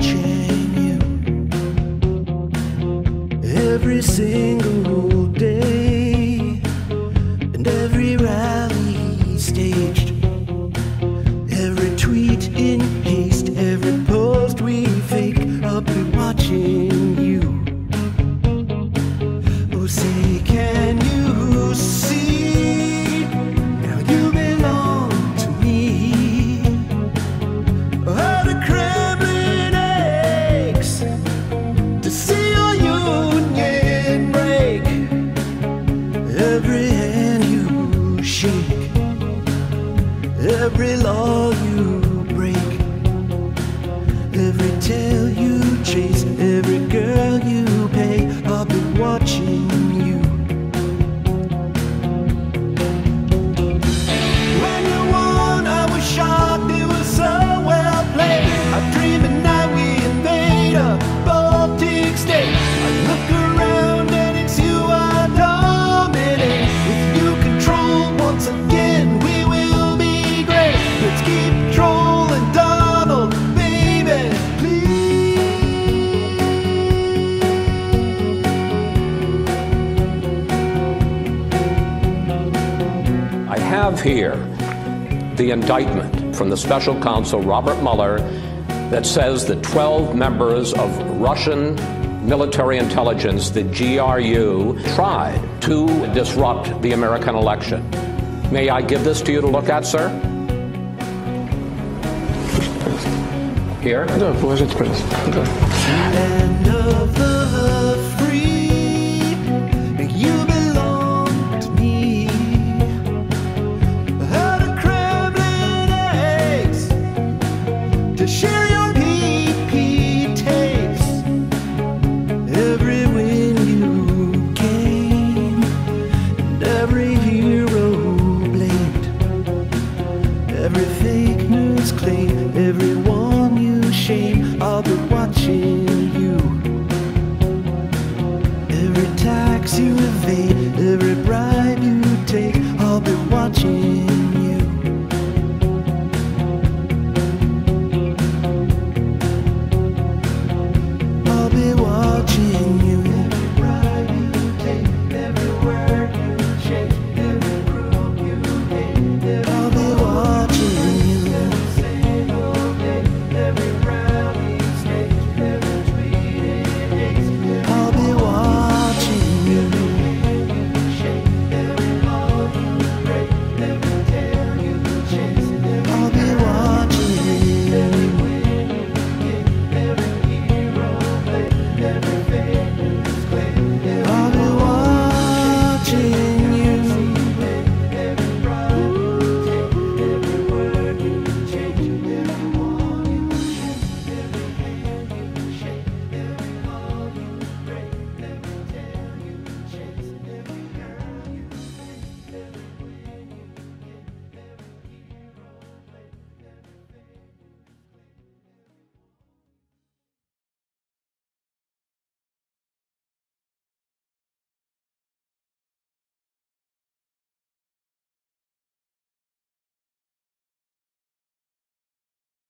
watching you every single day, and every rally staged, every tweet in haste, every post we fake. I'll be watching you. Oh, say, can you see? Now you belong to me. Oh, the Kremlin aches to see your union break. Every hand you shake, every law you break, every tale you chase, every girl you pay. I'll be watching you. When you won, I was shocked, it was so well played. I dream at night we invade a Baltic state. I look around and it's you I dominate. With you control once again, we will be great. Let's keep trolling Donald, baby, please. I have here the indictment from the special counsel Robert Mueller that says that 12 members of Russian military intelligence, the GRU, tried to disrupt the American election. May I give this to you to look at, sir? Here. Да, положите, пожалуйста. Да. End of the